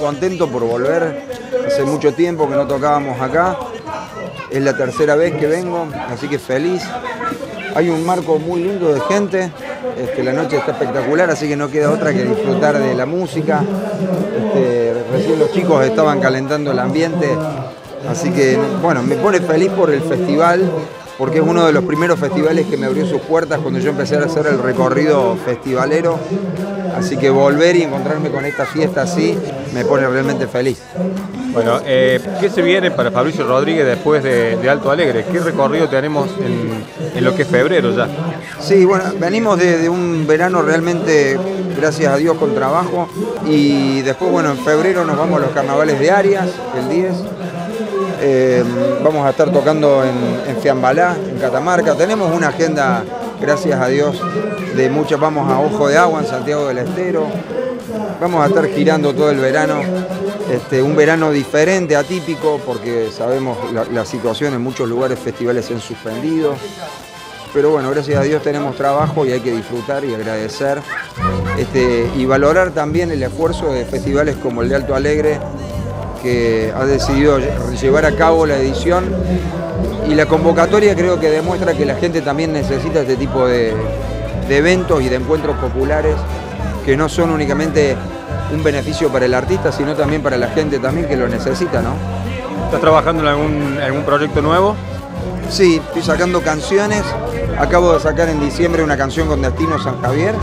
contento por volver. Hace mucho tiempo que no tocábamos acá. Es la tercera vez que vengo, así que feliz. Hay un marco muy lindo de gente. La noche está espectacular, así que no queda otra que disfrutar de la música. Recién los chicos estaban calentando el ambiente. Así que, bueno, me pone feliz por el festival, porque es uno de los primeros festivales que me abrió sus puertas cuando yo empecé a hacer el recorrido festivalero. Así que volver y encontrarme con esta fiesta así me pone realmente feliz. Bueno, ¿qué se viene para Fabricio Rodríguez después de Alto Alegre? ¿Qué recorrido tenemos en lo que es febrero ya? Sí, bueno, venimos de un verano realmente, gracias a Dios, con trabajo. Y después, bueno, en febrero nos vamos a los carnavales de Arias, el 10. Vamos a estar tocando en Fiambalá, en Catamarca. Tenemos una agenda, gracias a Dios, de muchas. Vamos a Ojo de Agua, en Santiago del Estero. Vamos a estar girando todo el verano. Un verano diferente, atípico, porque sabemos la situación en muchos lugares, festivales se han suspendido. Pero bueno, gracias a Dios tenemos trabajo y hay que disfrutar y agradecer. Y valorar también el esfuerzo de festivales como el de Alto Alegre, que ha decidido llevar a cabo la edición, y la convocatoria creo que demuestra que la gente también necesita este tipo de eventos y de encuentros populares que no son únicamente un beneficio para el artista, sino también para la gente también que lo necesita, ¿no? ¿Estás trabajando en algún proyecto nuevo? Sí, estoy sacando canciones. Acabo de sacar en diciembre una canción con Destino San Javier.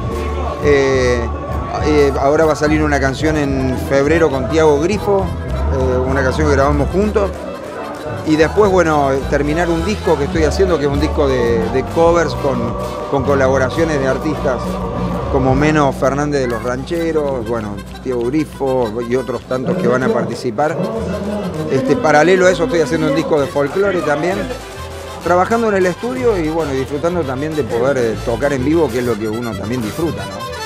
Ahora va a salir una canción en febrero con Tiago Grifo, una canción que grabamos juntos. Y después, bueno, terminar un disco que estoy haciendo, que es un disco de covers con colaboraciones de artistas como Meno Fernández de los Rancheros, bueno, Tiago Grifo y otros tantos que van a participar. Paralelo a eso estoy haciendo un disco de folclore también, trabajando en el estudio y bueno, disfrutando también de poder tocar en vivo, que es lo que uno también disfruta, ¿no?